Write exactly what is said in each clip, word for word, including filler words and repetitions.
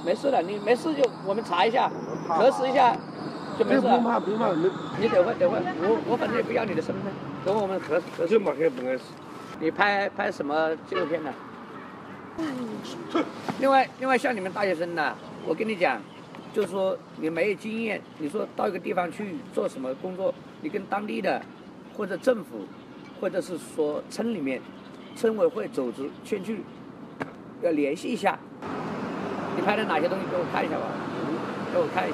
没事的，你没事就我们查一下，核实一下就没事了。 不怕不怕，你你等会等会，我我反正也不要你的身份证，等会我们核核实。 这嘛还不碍事。 你拍拍什么纪录片呢？另外另外像你们大学生呢，我跟你讲，就是说你没有经验，你说到一个地方去做什么工作，你跟当地的或者政府，或者是说村里面村委会组织先去要联系一下。你拍的哪些东西给我看一下吧，给我看一下。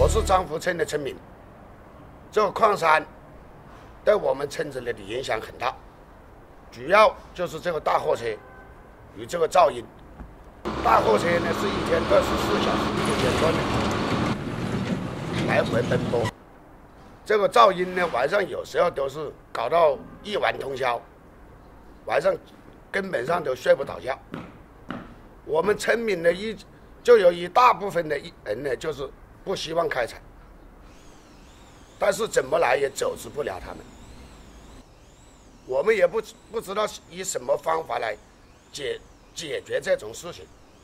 我是张福村的村民，这个矿山对我们村子里的影响很大，主要就是这个大货车与这个噪音。大货车呢是一天二十四小时不间断的来回奔波，这个噪音呢晚上有时候都是搞到一晚通宵，晚上根本上都睡不着觉。我们村民呢一就有一大部分的人呢就是不希望开采，但是怎么来也阻止不了他们。我们也不不知道以什么方法来解解决这种事情。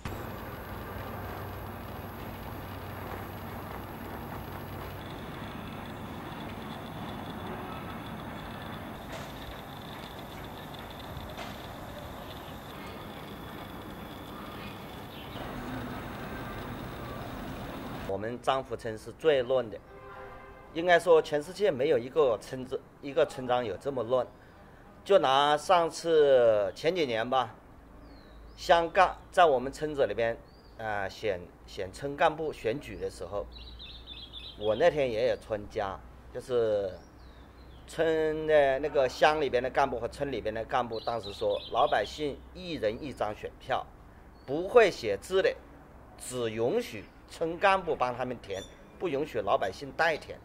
我们张福村是最乱的，应该说全世界没有一个村子、一个村庄有这么乱。就拿上次前几年吧，乡干在我们村子里边，呃，选选村干部选举的时候，我那天也有参加，就是村的那个乡里边的干部和村里边的干部，当时说老百姓一人一张选票，不会写字的，只允许村干部帮他们填，不允许老百姓代填。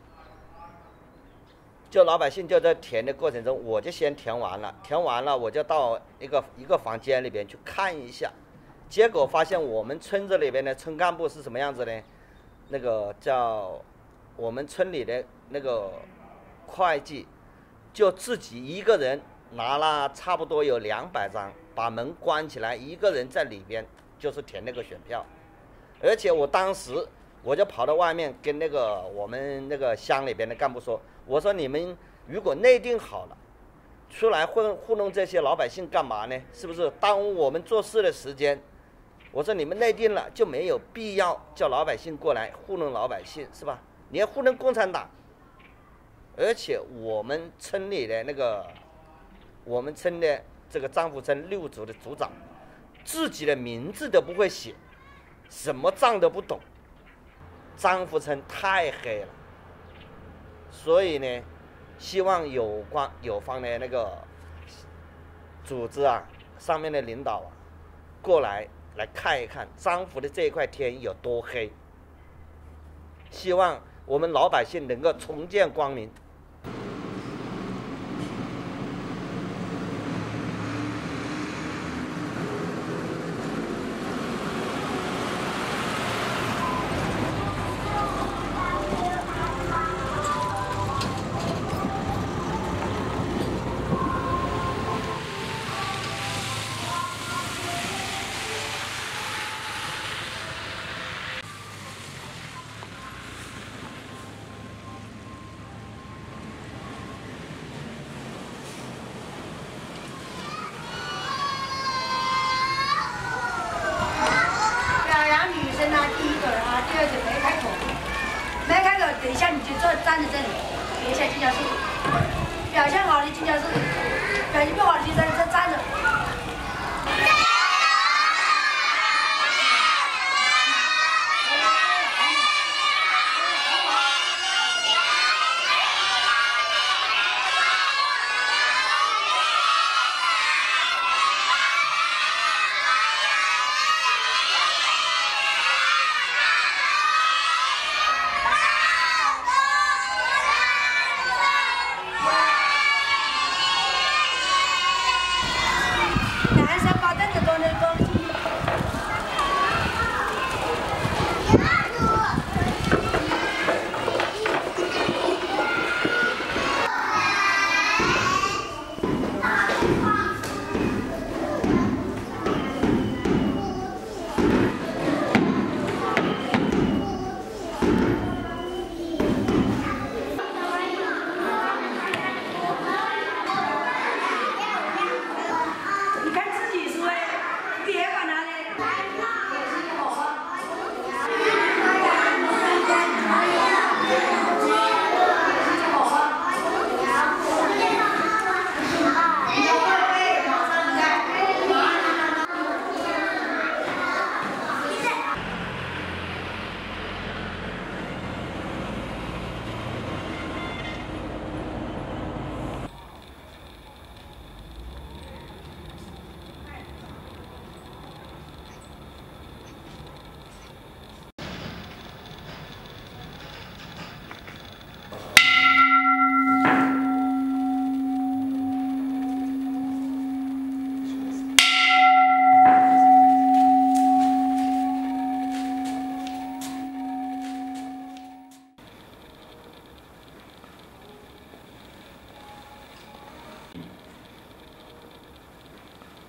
就老百姓就在填的过程中，我就先填完了，填完了我就到一个一个房间里边去看一下，结果发现我们村子里边的村干部是什么样子呢？那个叫我们村里的那个会计，就自己一个人拿了差不多有两百张，把门关起来，一个人在里边就是填那个选票。而且我当时我就跑到外面跟那个我们那个乡里边的干部说，我说你们如果内定好了，出来糊糊弄这些老百姓干嘛呢？是不是耽误我们做事的时间？我说你们内定了就没有必要叫老百姓过来糊弄老百姓，是吧？你要糊弄共产党。而且我们村里的那个我们村的这个张福村六组的组长自己的名字都不会写，什么账都不懂，张福村太黑了。所以呢，希望有关有方的那个组织啊，上面的领导啊，过来来看一看张福的这一块天有多黑。希望我们老百姓能够重见光明。 等一下你就坐站在这里，等一下进教室。表现好的进教室，表现不好的就在这站着。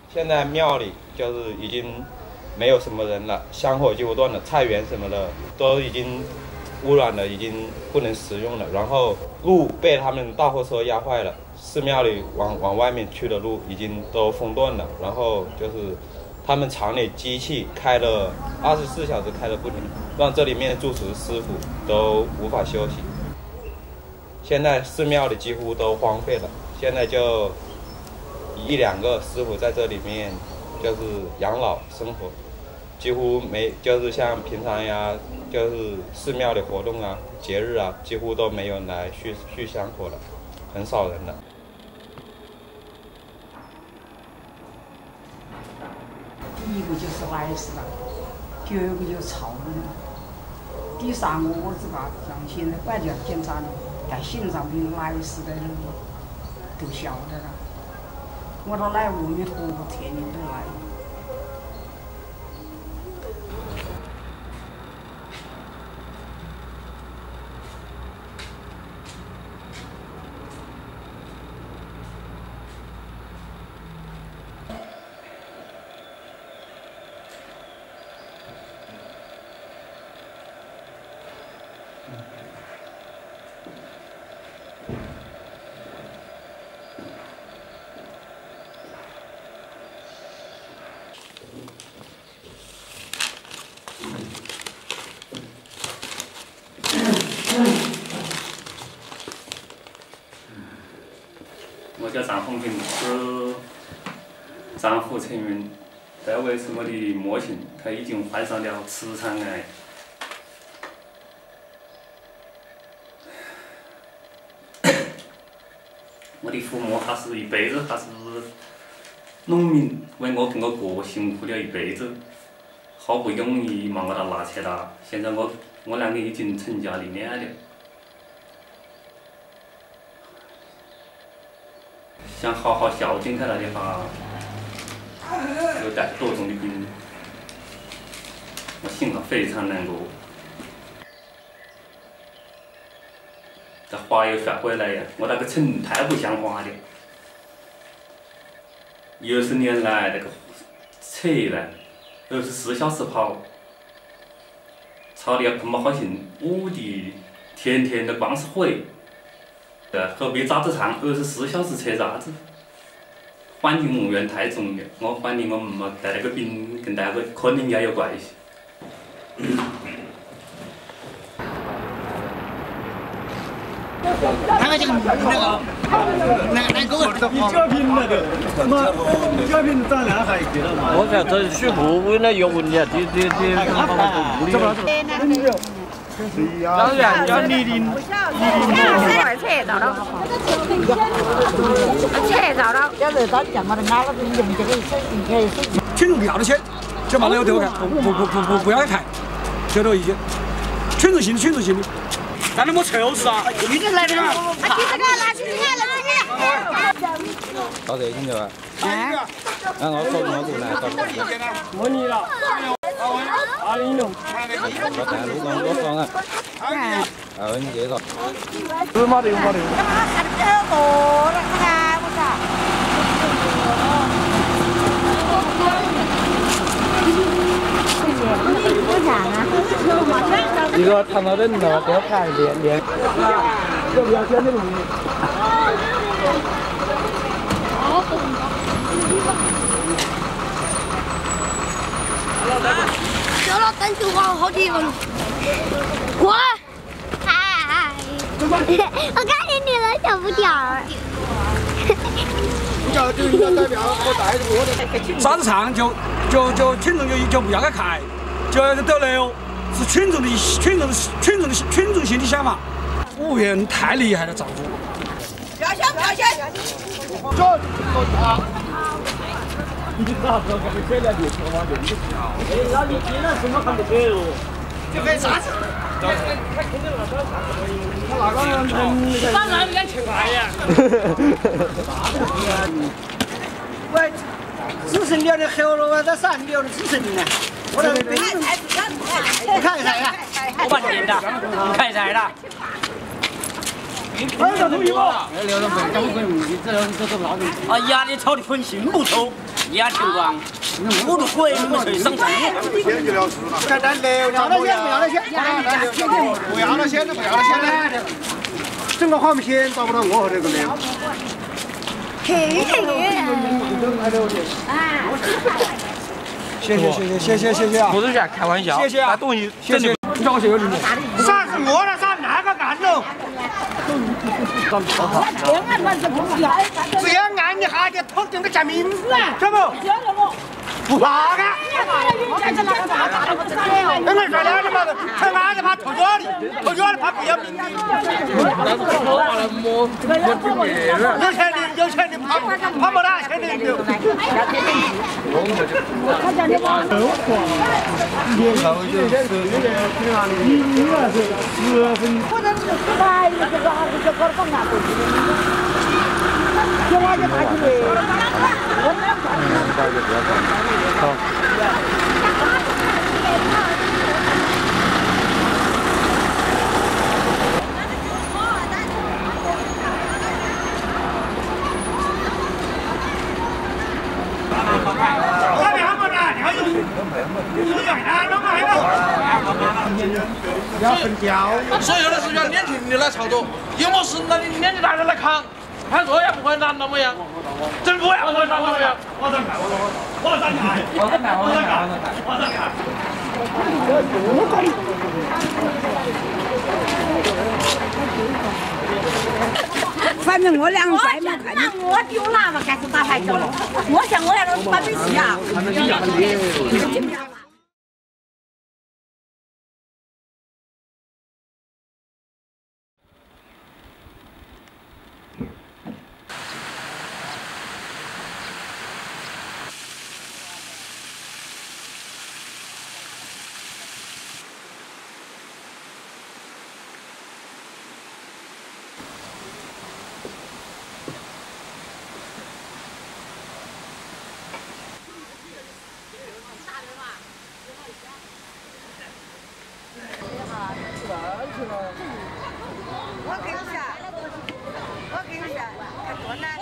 现在庙里就是已经没有什么人了，香火几乎断了，菜园什么的都已经污染了，已经不能食用了。然后路被他们大货车压坏了，寺庙里往往外面去的路已经都封断了。然后就是他们厂里机器开了二十四小时开了不停，让这里面住持师傅都无法休息。现在寺庙里几乎都荒废了，现在就一两个师傅在这里面就是养老生活，几乎没就是像平常呀，就是寺庙的活动啊、节日啊，几乎都没有人来续续香火了，很少人了。 第一个就是来世了，第二个就是朝门了，第三个我这个像现在外交检查的，在心上面来世的人都晓得了。我都来阿弥陀佛，天天都来。 我叫张红平，是丈夫陈云，这位是我的母亲，她已经患上了直肠癌。我的父母他是一辈子他是农民，为我跟我哥辛苦了一辈子，好不容易嘛我他拿起了，现在我我两个已经成家立业了。想好好孝敬他的话，又带多重的病，我心里非常难过。这话又说回来呀，我那个城太不像话了。二十年来，那个车呢，二十四小时跑，吵得要不么好心，屋的天天都光是毁。河北渣子厂二十四小时车渣子，环境污染太重了。我怀疑我妈妈带那个病跟那个可能也有关系。 那个这个那个那那个你这瓶那个，妈，这瓶咱俩还给了嘛？ 我看这水库为了有问题，这这这这么这么。 当然要你的， 你的车到了，车到了。要是到讲嘛，那俺那边用这个水，这个水。 群众要的钱，就把那个对我看，不不不不不要看，这都意见。群众性的群众性的，咱那么臭是啊？你这来的嘛？啊，去这个，拿去这个，拿去这个。 到这听着吧？哎，那我说我过来，到。 我你了。二零六。 我带路上多爽啊！哎，啊，你介绍。 有马的有马的。 还得要多了，看我操！多长啊？ 一个长到人了，不要看脸脸。 要不要选这种？ 走了，等就往好地方。滚！嗨，我看见你了，小不点儿。 你叫就应该代表我带着我的。 啥子唱就就就群众就就不要给看，就要得了，是群众的群众的群众的群众性的想法。服务员太厉害了，丈夫。 不要想，不要想。 走，好。 你咋不跟你车来别说嘛？就哎，那你今天什么看不起哦？ 这为啥子？ 他那个人，当然两千块呀。 喂，只剩了的后了，我这三了的只剩呢。我这边你看一下呀， 我把你点的，你看一下的。 快点同意吧！ 那刘总不怎么可能，你这这这老人。 啊，压力炒的很辛不透，压情况，我都会我们去生产力。 先就了事了。 简单流量不要了先，不要了先，不要了先，不要了先。整个黄线找不到我这个没有。 嘿嘿。 谢谢谢谢谢谢谢谢啊！ 不是在开玩笑， 谢谢啊！ 东西谢谢，你找我谢谢你。 啥是我了啥？那个干喽！只要按一下就统定个叫名字，晓不？不怕的。那个说的嘛，他妈的怕偷脚的，偷脚的怕不要命的。有钱的有钱的怕怕没拿钱的有。 要分交，所有的事要年轻的来操作，有么事那你年纪大的来扛，看作业不会拿那么样，政府也不会拿那么样。我在看，我在看，我在看，我在看，我在看。 反正我两岁嘛，看那我丢哪嘛，开始打排球了。我想我要把比戏啊。 我给你下，我给你下，看多难。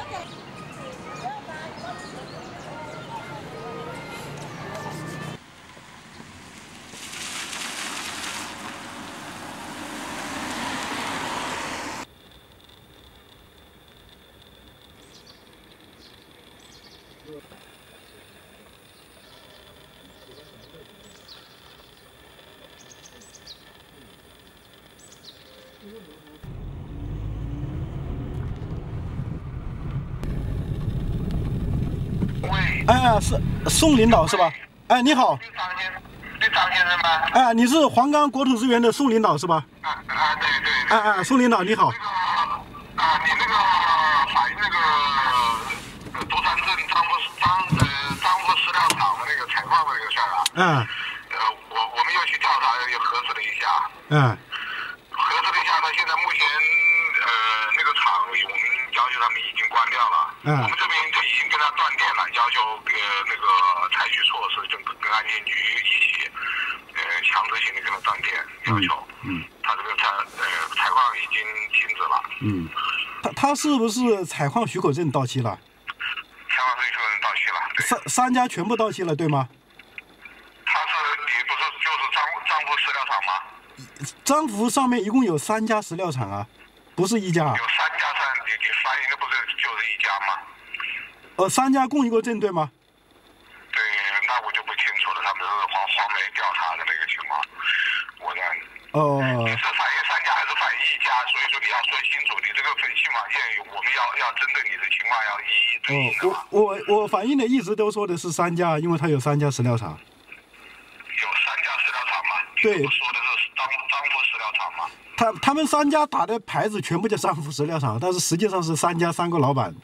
哎，是宋领导是吧？哎，你好。 你张先生吗？ 哎，你是黄冈国土资源的宋领导是吧？ 啊啊，对对。 哎哎，宋领导你好。 啊，你那个反映那个独山镇张富张呃张富饲料厂的那个采矿的那个事儿啊。 嗯。 呃，我我们又去调查，又核实了一下。 嗯。 核实了一下，他现在目前呃那个厂我们要求他们已经关掉了。 嗯。 我们这边就已经跟他断电了，要求呃那个采取措施，就跟安监局一起呃强制性的跟他断电要求。 嗯。 他这个采呃采矿已经停止了。 嗯。他他是不是采矿许可证到期了？ 采矿许可证到期了。对。 三三家全部到期了，对吗？ 他是你不是就是张张富饲料厂吗？ 张福上面一共有三家饲料厂啊，不是一家。 有三家上，你你反映的不是就是一家吗？ 呃，三家共一个证对吗？ 对，那我就不清楚了，他们是黄黄梅调查的那个情况，我的。 哦。 你是反映三家还是反映一家？所以说你要说清楚，你这个粉信网线，我们要要针对你的情况要一一对应的嘛。 我我我反映的一直都说的是三家，因为它有三家饲料厂。 有三家饲料厂吗？ 对。 说的是张张富饲料厂吗？ 他他们三家打的牌子全部叫张福饲料厂，但是实际上是三家三个老板。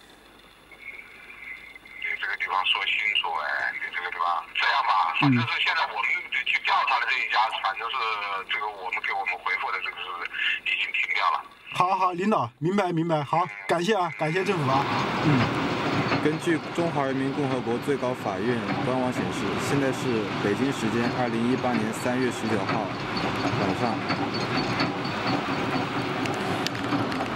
你这个地方说清楚哎，你这个地方这样吧，反正是现在我们去调查的这一家，反正是这个我们给我们回复的这个是已经停掉了。 好好，领导明白明白，好，感谢啊，感谢政府啊。嗯。 根据中华人民共和国最高法院官网显示，现在是北京时间二零一八年三月十九号晚上。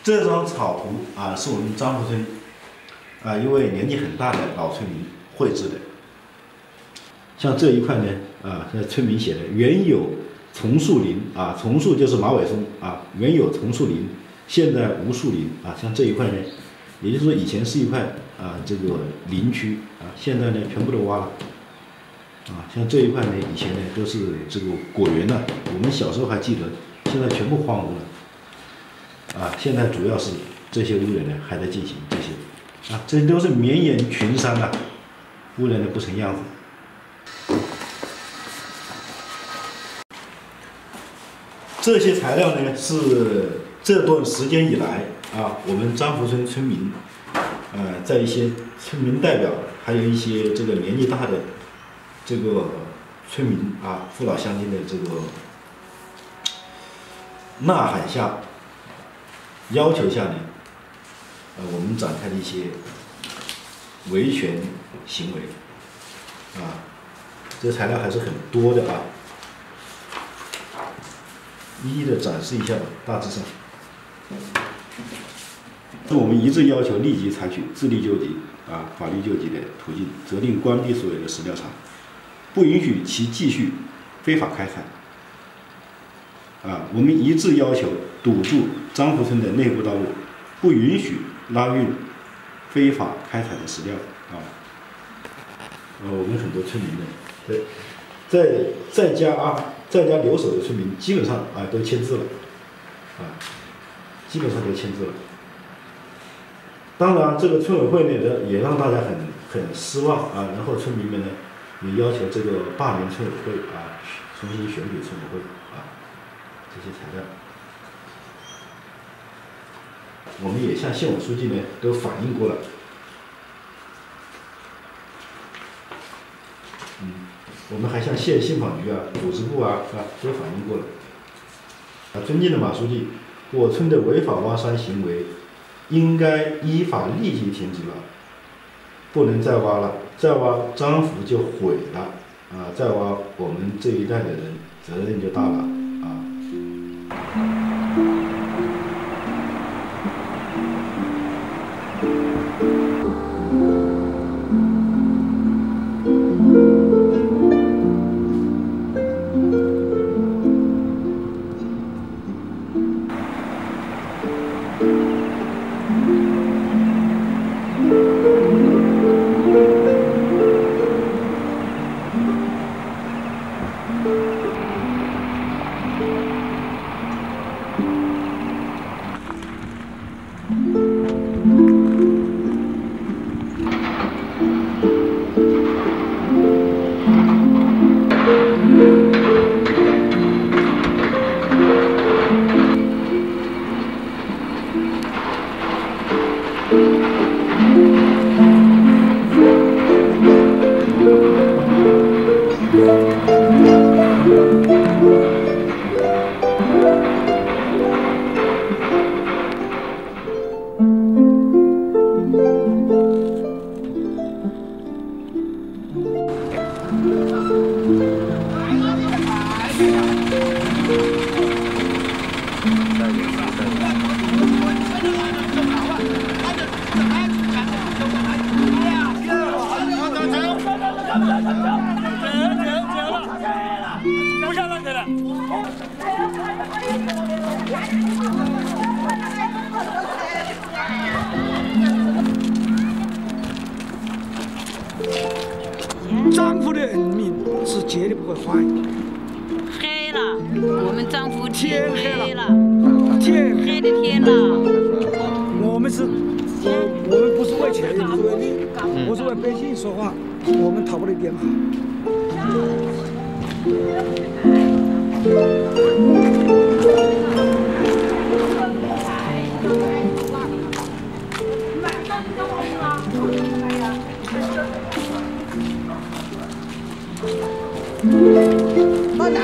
这张草图啊，是我们张浦村啊一位年纪很大的老村民绘制的。像这一块呢，啊，这村民写的原有丛树林啊，丛树就是马尾松啊，原有丛树林，现在无树林啊。像这一块呢，也就是说以前是一块啊这个林区啊，现在呢全部都挖了。啊，像这一块呢，以前呢都是这个果园呢，我们小时候还记得，现在全部荒芜了。啊，现在主要是这些污染呢还在进行这些，啊，这都是绵延群山呐、啊，污染的不成样子。这些材料呢是这段时间以来啊，我们张浦村村民，呃，在一些村民代表，还有一些这个年纪大的这个村民啊，父老乡亲的这个呐喊下。要求下呢，呃，我们展开的一些维权行为，啊，这材料还是很多的啊，一一的展示一下吧，大致上，我们一致要求立即采取自力救济啊，法律救济的途径，责令关闭所有的石料厂，不允许其继续非法开采。啊，我们一致要求堵住张浦村的内部道路，不允许拉运非法开采的石料啊。呃，我们很多村民呢，在在在家啊，在家留守的村民基本上啊都签字了，啊，基本上都签字了。当然，这个村委会呢也让大家很很失望啊，然后村民们呢也要求这个罢免村委会啊，重新选举村委会啊。这些材料，我们也向县委书记呢都反映过了。嗯，我们还向县信访局啊、组织部啊啊都反映过了。啊，尊敬的马书记，我村的违法挖山行为应该依法立即停止了，不能再挖了，再挖张府就毁了啊！再挖我们这一代的人责任就大了。 张浦的人民是绝对不会坏。 黑了，我们张浦天黑了， 天黑的天了。 我们是，我我们不是为钱，不是为利，我是为百姓说话，我们讨不了鞭炮。 好难。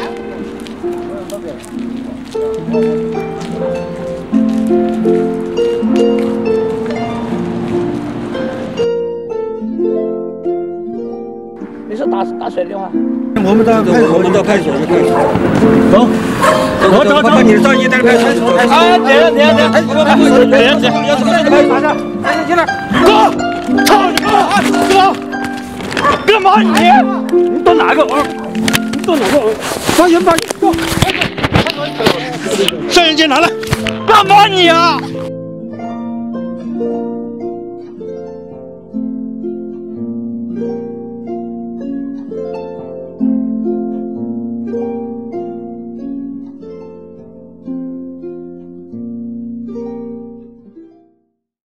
你说打打打谁的电话？ 我们到派出所，我们到派出所去派出所。走，走走走，把你的照一带派出所。啊，别别别，别别别，要怎么带着派出所去？赶紧进来，走，操你妈！走，干嘛你？你到哪个啊？你到哪个啊？把人把人，走，摄像机拿来，干嘛你啊？